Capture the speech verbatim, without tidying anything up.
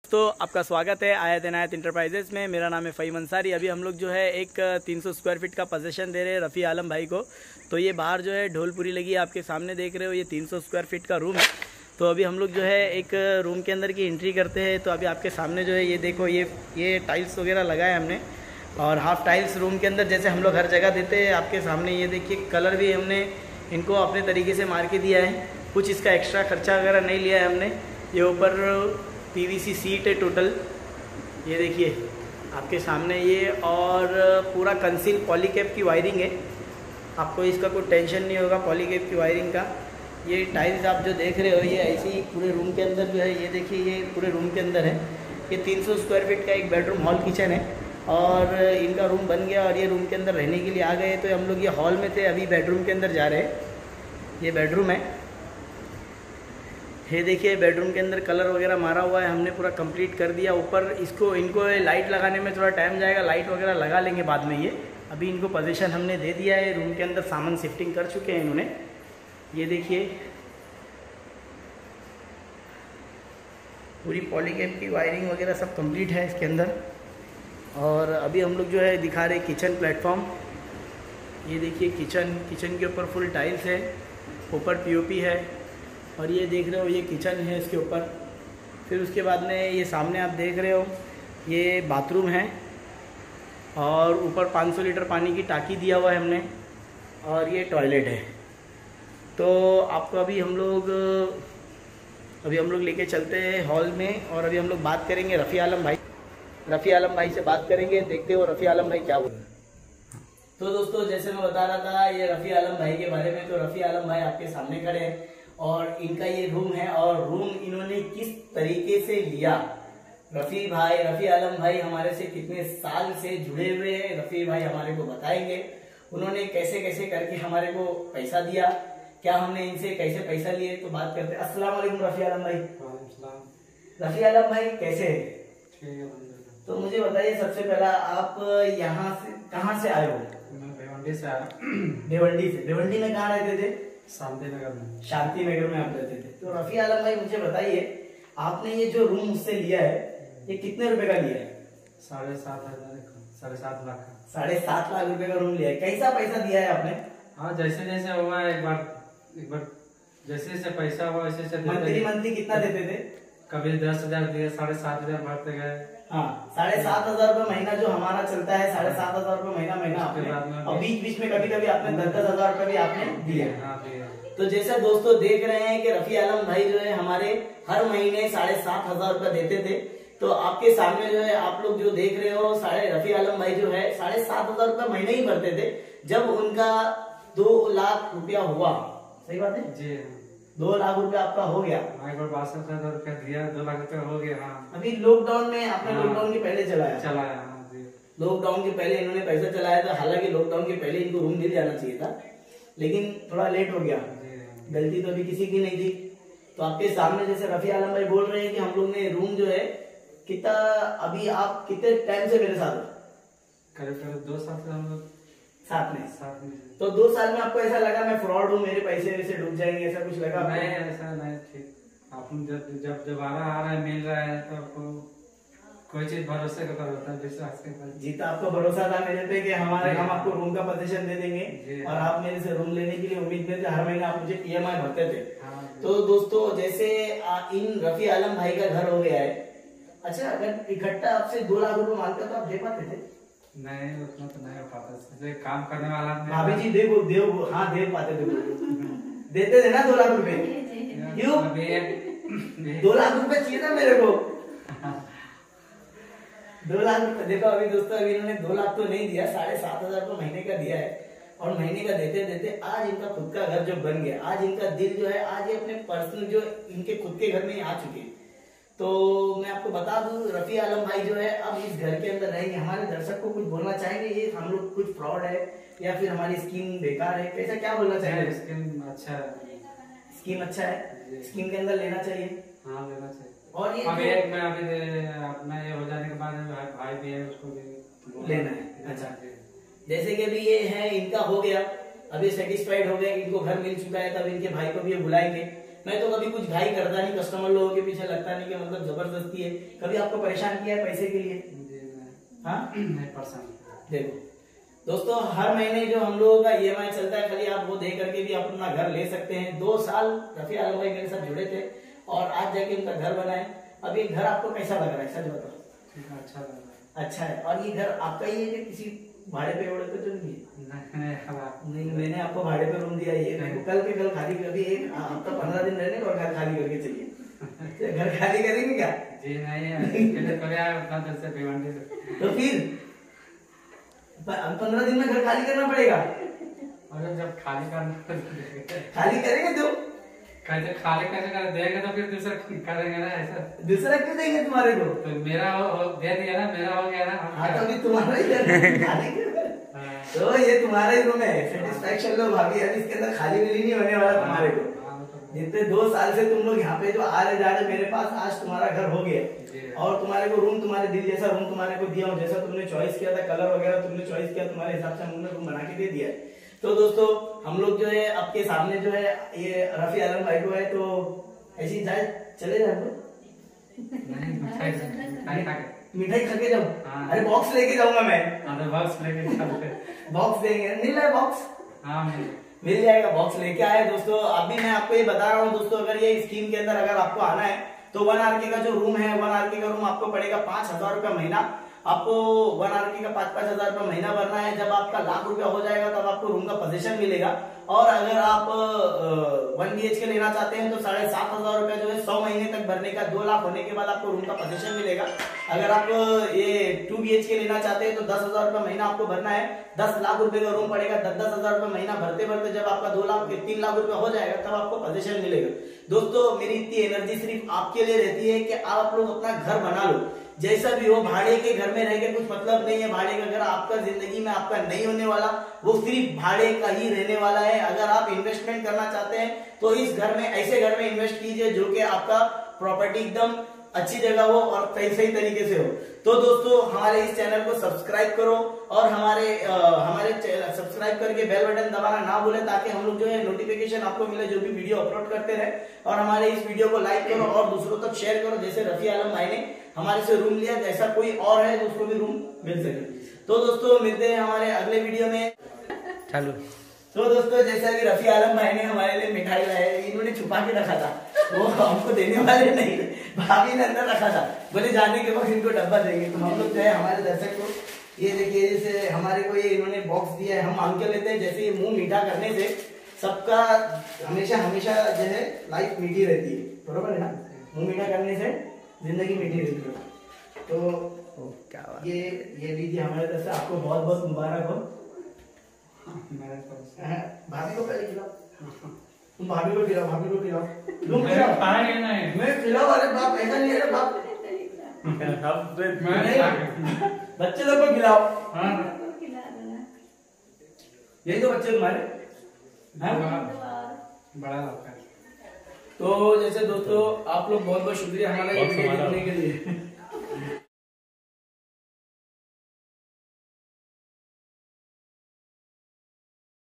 तो आपका स्वागत है आयत इनायत इंटरप्राइजेस में। मेरा नाम है फ़हीम अंसारी। अभी हम लोग जो है एक तीन सौ स्क्वायर फीट का पोजीशन दे रहे हैं रफ़ी आलम भाई को। तो ये बाहर जो है ढोलपुरी लगी है, आपके सामने देख रहे हो, ये तीन सौ स्क्वायर फीट का रूम है। तो अभी हम लोग जो है एक रूम के अंदर की एंट्री करते हैं। तो अभी आपके सामने जो है ये देखो, ये ये टाइल्स वगैरह लगाए हमने, और हाफ टाइल्स रूम के अंदर जैसे हम लोग हर जगह देते हैं। आपके सामने ये देखिए, कलर भी हमने इनको अपने तरीके से मार के दिया है, कुछ इसका एक्स्ट्रा खर्चा वगैरह नहीं लिया है हमने। ये ऊपर पीवीसी सीट है टोटल, ये देखिए आपके सामने ये, और पूरा कंसील पॉलीकैप की वायरिंग है। आपको इसका कोई टेंशन नहीं होगा पॉलीकैप की वायरिंग का। ये टाइल्स आप जो देख रहे हो, ये ऐसे ही पूरे रूम के अंदर जो है, ये देखिए ये पूरे रूम के अंदर है। ये तीन सौ स्क्वायर फीट का एक बेडरूम हॉल किचन है, और इनका रूम बन गया और ये रूम के अंदर रहने के लिए आ गए। तो हम लोग ये हॉल में थे, अभी बेडरूम के अंदर जा रहे हैं। ये बेडरूम है, ये देखिए बेडरूम के अंदर कलर वगैरह मारा हुआ है, हमने पूरा कंप्लीट कर दिया। ऊपर इसको इनको लाइट लगाने में थोड़ा टाइम जाएगा, लाइट वगैरह लगा लेंगे बाद में। ये अभी इनको पोजीशन हमने दे दिया है, रूम के अंदर सामान शिफ्टिंग कर चुके हैं इन्होंने। ये देखिए पूरी पॉलीकैप की वायरिंग वगैरह सब कंप्लीट है इसके अंदर। और अभी हम लोग जो है दिखा रहे किचन प्लेटफॉर्म। ये देखिए किचन, किचन के ऊपर फुल टाइल्स है, ऊपर पीओपी है, और ये देख रहे हो ये किचन है इसके ऊपर। फिर उसके बाद में ये सामने आप देख रहे हो, ये बाथरूम है, और ऊपर पाँच सौ लीटर पानी की टाकी दिया हुआ है हमने, और ये टॉयलेट है। तो आपको अभी हम लोग अभी हम लोग लेके चलते हैं हॉल में, और अभी हम लोग बात करेंगे रफ़ी आलम भाई रफ़ी आलम भाई से बात करेंगे, देखते हो रफ़ी आलम भाई क्या बोल रहे हैं। तो दोस्तों, जैसे मैं बता रहा था ये रफ़ी आलम भाई के बारे में, तो रफ़ी आलम भाई आपके सामने खड़े हैं, और इनका ये रूम है। और रूम इन्होंने किस तरीके से लिया, रफ़ी भाई रफ़ी आलम भाई हमारे से कितने साल से जुड़े हुए हैं, रफ़ी भाई हमारे को बताएंगे उन्होंने कैसे कैसे करके हमारे को पैसा दिया, क्या हमने इनसे कैसे पैसा लिए। तो बात करते हैं। अस्सलाम वालेकुम रफ़ी आलम भाई। रफ़ी आलम भाई कैसे है? तो मुझे बताइए सबसे पहला, आप यहाँ से कहाँ से आए हो? मैं भिवंडी से आया। भिवंडी से? भिवंडी में कहाँ रहते थे? शांति नगर में। शांति नगर में आप रहते थे। तो रफ़ी आलम भाई मुझे बताइए, आपने ये जो रूम मुझसे लिया है, ये कितने रुपए का लिया है? साढ़े सात हजार साढ़े सात लाख का। साढ़े सात लाख रुपए का रूम लिया है। कैसा पैसा दिया है आपने? हाँ, जैसे जैसे हुआ एक बार एक बार जैसे जैसे पैसा हुआ वैसे वैसे मंथली मंथली कितना देते थे? कभी दस हजार दिए, साढ़े सात हजार भरते गए। हाँ, साढ़े सात हजार रुपए महीना जो हमारा चलता है, साढ़े सात हजार रुपए महीना महीना आपने, और बीच बीच में कभी कभी आपने दस दस हजार रुपए भी आपने दिए। तो जैसे दोस्तों देख रहे हैं कि रफ़ी आलम भाई जो है हमारे हर महीने साढ़े सात हजार रुपए देते थे। तो आपके सामने जो है आप लोग जो देख रहे हो, साढ़े रफ़ी आलम भाई जो है साढ़े सात हजार रुपए महीने ही भरते थे। जब उनका दो लाख रुपया हुआ, सही बात है जी, दो लाख रुपया आपका हो गया, बासठ हजार रुपया दिया, दो लाख रुपया हो गया। हाँ, अभी लॉकडाउन में आपने लॉकडाउन के पहले चलाया चलाया लॉकडाउन के पहले इन्होंने पैसा चलाया था। हालांकि लॉकडाउन के पहले इनको रूम मिल जाना चाहिए था, लेकिन थोड़ा लेट हो गया। गलती तो अभी किसी की नहीं थी। तो आपके सामने जैसे रफ़ी आलम भाई बोल रहे हैं कि हम लोग ने रूम जो है कितना, अभी आप कितने टाइम से मेरे साथ? करीब करीब दो साल से हम लोग साथ में साथ में। तो दो साल में आपको ऐसा लगा मैं फ्रॉड हूँ, मेरे पैसे वैसे डूब जाएंगे, ऐसा कुछ लगा? नहीं, ऐसा नहीं। ठीक, आप जब जब दोबारा आ रहा है, मिल रहा है, तो आपको कोई चीज भरोसे का होता है, विश्वास के ऊपर। जी, तो आपको भरोसा था मेरे पे कि हमारे हम आपको रूम का पोजीशन दे देंगे, और आप मेरे से रूम लेने के लिए उम्मीद में थे। हर महीने आप मुझे ईएमआई भरते थे। तो दोस्तों, जैसे इन रफ़ी आलम भाई का घर हो गया है। अच्छा, अगर इकट्ठा आपसे दो लाख रुपए मांगता तो आप दे पाते थे? नहीं, उतना तो नहीं हो पाता। काम करने वाला भाभी जी देखो, देव हाँ दे पाते थे, देते थे ना दो लाख रुपए? क्यों? दो लाख रुपए चाहिए था मेरे को। दो लाख रुपए देखो। अभी दोस्तों, अभी इन्होंने दो लाख तो नहीं दिया, साढ़े सात हजार रुपये महीने का दिया है, और महीने का देते देते आज इनका खुद का घर जो बन गया। आज इनका दिल जो है, आज ये अपने पर्सनल जो इनके खुद के घर में ही आ चुके हैं। तो मैं आपको बता दूं, रफ़ी आलम भाई जो है अब इस घर के अंदर रहेंगे। हमारे दर्शक को कुछ बोलना चाहेंगे, ये हम लोग कुछ फ्रॉड है या फिर हमारी स्कीम बेकार है, कैसा क्या बोलना चाहेंगे? स्कीम अच्छा है, स्कीम अच्छा है, स्कीम के अंदर लेना चाहिए। हाँ, लेना चाहिए। और ये अभी एक में अभी अपना ये हो जाने के बाद भाई भी है, उसको भी लेना है। अच्छा, जैसे कि अभी ये है, इनका हो गया, अभी सेटिस्फाइड हो गए, इनको घर मिल चुका है, तब इनके भाई को भी ये बुलाएंगे। मैं तो कभी कुछ घाई करता नहीं, कस्टमर लोगों के पीछे लगता नहीं कि मतलब जबरदस्ती है। कभी आपको परेशान किया है पैसे के लिए? हाँ नहीं परेशान। देखो दोस्तों, हर महीने जो हम लोगों का ई एम आई चलता है, खाली आप वो दे करके भी आप अपना घर ले सकते हैं। दो साल रफी आलम भाई मेरे साथ जुड़े थे और आज जाके उनका घर बना है। अब ये घर आपको कैसा लग रहा है, सच बताओ? अच्छा लग रहा है। अच्छा है। और ये घर आपका ही है कि किसी भाड़े पे उड़े पे तो नहीं है? नहीं, मैंने आपको भाड़े पे रूम दिया है। ये कल के कल खाली, अभी एक हफ्ता पंद्रह दिन रहने और घर खाली करके चाहिए। घर खाली करेंगे क्या? जी नहीं, उतना देर से भिवंडी से। तो फिर पंद्रह दिन में घर खाली करना पड़ेगा। अरे जब खाली करना खाली करेंगे तो कैसे खाली कैसे कर देंगे, तो फिर दूसरा करेंगे ना ऐसा। दूसरा क्यों देंगे तुम्हारे को? तो मेरा हो, हो, दे दिया ना, मेरा हो गया ना। हाँ तो अभी तुम्हारा ही खाली तो ये तुम्हारा ही रूम है, सेटिस्फेक्शन लो भाभी। अब इसके अंदर खाली मिली नहीं होने वाला तुम्हारे को। जितने दो साल से तुम लोग यहाँ पे जो आ रहे जा रहे मेरे पास, आज तुम्हारा घर हो गया और तुम्हारे को रूम तुम्हारे दिल जैसा रूम तुम्हारे को दिया हूँ, जैसा तुमने चॉइस किया था, कलर वगैरह तुमने चॉइस किया, तुम्हारे हिसाब से हमने रूम बना के दे दिया है। तो दोस्तों हम लोग जो है आपके सामने जो है ये रफी आलम भाई को है, तो ऐसी जाए चले जाए मिठाई खा के जाओ। अरे बॉक्स लेके जाऊंगा मैं। बॉक्स लेके बॉक्स देंगे, मिल रहा है बॉक्स? हाँ मिल जाएगा, बॉक्स लेके आए दोस्तों। अभी मैं आपको ये बता रहा हूँ दोस्तों, अगर ये स्कीम के अंदर अगर आपको आना है तो वन आर के का जो रूम है, वन आर के का रूम आपको पड़ेगा पांच हजार रुपया महीना। आपको वन आर के का पांच पांच हजार रुपया महीना भरना है। जब आपका लाख रुपया हो जाएगा तब आपको रूम का पोजीशन मिलेगा। और अगर आप वन बी एच के लेना चाहते हैं तो साढ़े सात हजार रुपया जो है सौ महीने तक भरने का, दो लाख होने के बाद आपको रूम का पोजीशन मिलेगा। अगर आप ये टू बी एच के लेना चाहते हैं तो दस हजार रुपया महीना आपको भरना है। दस लाख रुपए का रूम पड़ेगा। दस दस हजार रुपया महीना भरते भरते जब आपका दो लाख तीन लाख रुपया हो जाएगा तब आपको पोजीशन मिलेगा। दोस्तों मेरी इतनी एनर्जी सिर्फ आपके लिए रहती है कि आप लोग अपना घर बना लो, जैसा भी हो। भाड़े के घर में रह के कुछ मतलब नहीं है। भाड़े का घर आपका जिंदगी में आपका नहीं होने वाला, वो सिर्फ भाड़े का ही रहने वाला है। अगर आप इन्वेस्टमेंट करना चाहते हैं तो इस घर में, ऐसे घर में इन्वेस्ट कीजिए जो कि आपका प्रॉपर्टी एकदम अच्छी जगह हो और सही सही तरीके से हो। तो दोस्तों हमारे इस चैनल को सब्सक्राइब करो और हमारे आ, हमारे सब्सक्राइब करके बेल बटन दबाना ना भूलें, ताकि हम लोग जो है नोटिफिकेशन आपको मिले जो भी वीडियो अपलोड करते रहे। और हमारे इस वीडियो को लाइक करो और दूसरों तक शेयर करो। जैसे रफी आलम भाई ने हमारे से रूम लिया, जैसा कोई और है तो उसको भी रूम मिल सके। तो दोस्तों मिलते हैं हमारे अगले वीडियो में। चलो तो दोस्तों जैसा कि रफी आलम भाई ने हमारे लिए मिठाई लाया, इन्होंने छुपा के रखा था, वो हमको देने वाले नहीं, भाभी ने अंदर रखा था, बोले जाने के वक्त इनको डब्बा देंगे। तो हम लोग जो है हमारे दर्शक को ये देखिए, जैसे हमारे को ये इन्होंने बॉक्स दिया है, हम मांग के लेते हैं। जैसे ये मुंह मीठा करने से सबका हमेशा हमेशा जो है लाइफ मीठी रहती है, बरोबर है ना? मुंह मीठा करने से जिंदगी मीठी रहती है। तो क्या ये ये लीजिए हमारे तरफ से आपको बहुत बहुत मुबारक हो। भाभी को पहले खिलाओ, तुम भाभी को खिलाओ, भाभी को खिलाओ, तुम खिलाओ, मैं खिलाओ। अरे बाप ऐसा नहीं है बाप, बच्चे लोग को खिलाओ। यही तो बच्चे तुम्हारे बड़ा लगता है। तो जैसे दोस्तों आप लोग बहुत बहुत शुक्रिया हमारा ये वीडियो देखने के लिए।